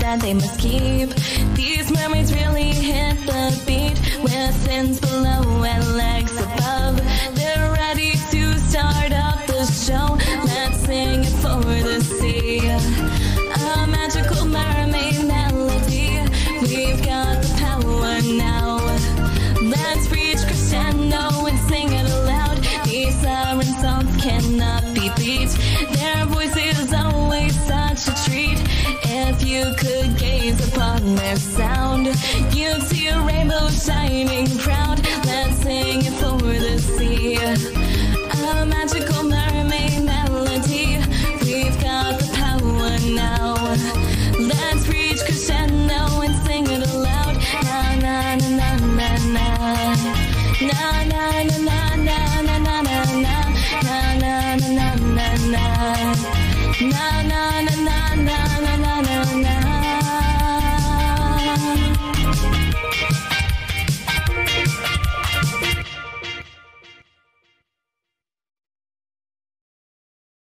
that they must keep. These mermaids really hit the beat with fins below and legs above. They're ready to start up the show. Let's sing it for the sea. A magical mermaid melody. We've got the power now. Let's reach crescendo and sing it aloud. These siren songs cannot be beat. Their voice is always such a treat. If you could gaze upon their sound, you'd see a rainbow shining proud. Let's sing it for the sea. A magical mermaid melody. We've got the power now. Let's reach crescendo and sing it aloud. Na na na na na na. Na na na na na na na na na. Na na na na na na. Na na na na na na.